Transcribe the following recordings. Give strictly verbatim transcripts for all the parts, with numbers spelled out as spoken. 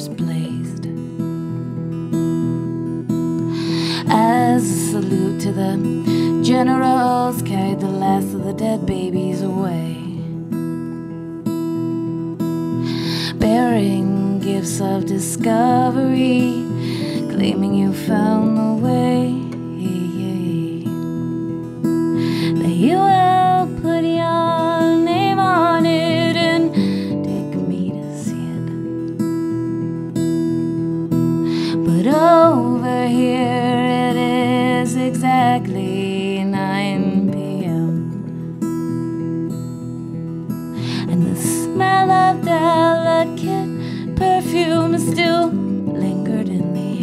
fires blazed. As a salute to the generals carried the last of the dead babies away, bearing gifts of discovery, claiming you found the way. That you will put your name on it and take me to see it. But over here it is exactly nine p m and the smell of delicate perfume still lingered in the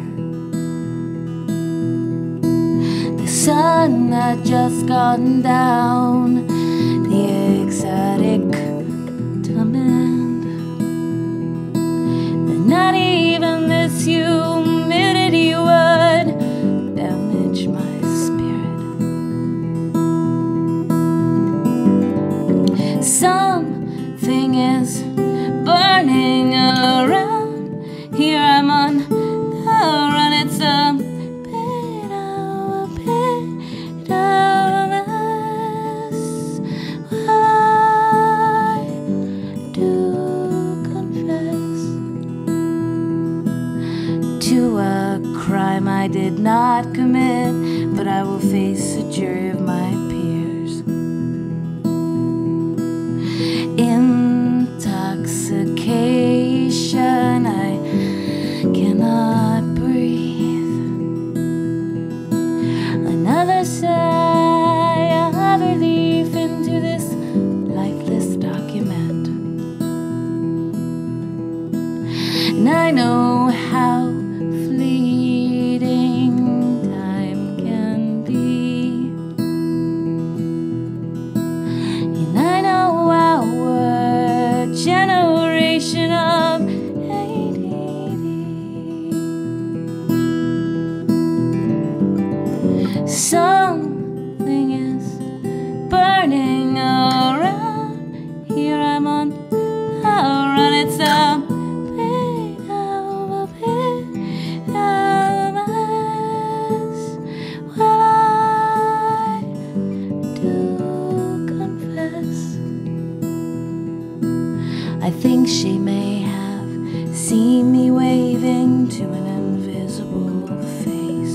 air. The sun had just gone down, the exotic demand that not even this humidity would damage my spirit. Something is burning around here. I'm on the run. It's a bit of a bit of a mess. Well, I do confess to a crime I did not commit, but I will face a jury of my peers. Intoxication, I cannot breathe. Another sigh of relief into this lifeless document. And I know how fleeting time can be. And I know our generation of A D D. Something is burning around here. I'm on the run. It's a bit of a bit of a mess. Well, I do confess I think she may have seen me waving to an invisible face,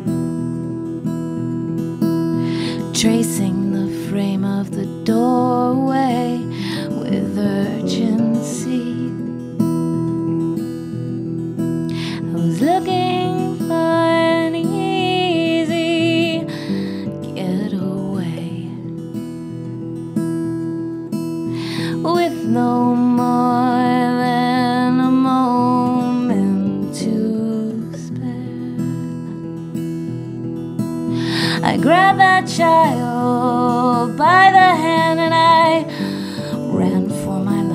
tracing the frame of the doorway with urgency. I was looking for an easy getaway with no more than a moment to spare. I grabbed that child by the hand and I ran for my